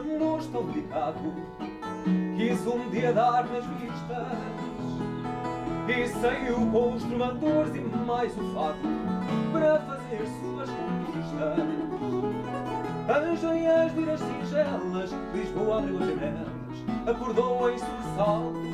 amor tão delicado quis um dia dar nas vistas, e saiu com os trovadores e mais o fado para fazer suas conquistas. Angem as liras singelas, Lisboa abriu as janelas, acordou em sobressalto.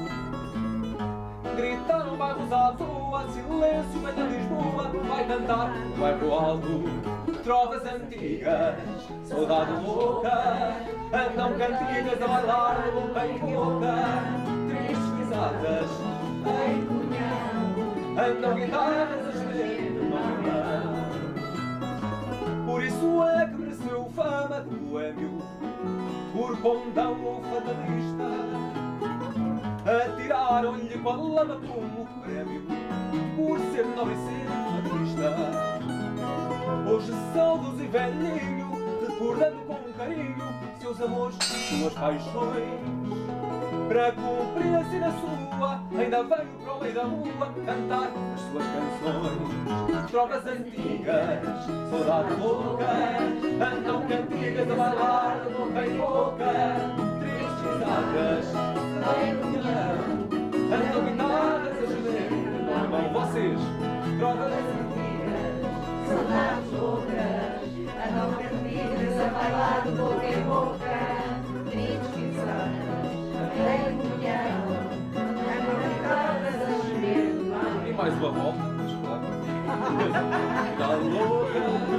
Gritaram bairros à toa, silêncio, vem da Lisboa, vai cantar no bairro alto. Trovas antigas, saudade louca, andam cantigas a bailar de boca em boca. Tristes pisadas em punhão, andam guitarras a gemer numa reunião. Por isso é que mereceu fama de boêmio, por condão ou fatalista. Atiraram-lhe com a lama como prémio, por ser nobre e ser fatalista. Hoje saudos e velhinho, recordando com carinho seus amores, suas paixões. Para cumprir a sina sua, ainda veio para o meio da rua cantar as suas canções. Trovas antigas, saudade louca, andam cantigas a bailar de boca em boca. Tristes pisadas em punhão, andam guitarras a gemer. Bom, vocês, trovas antigas, saudades loucas, andam cantigas a bailar de boca em boca. Tristes pisadas em punhão, andam guitarras a gemer. E mais uma volta, está louca,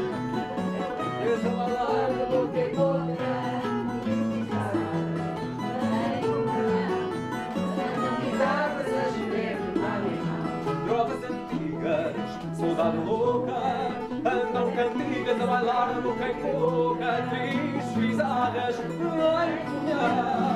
a bailar de boca em boca. Tristes pisadas em punhão, andam guitarras a gemer. trovas antigas, saudade louca, andam cantigas a bailar de boca em boca. Tristes pisadas em punhão.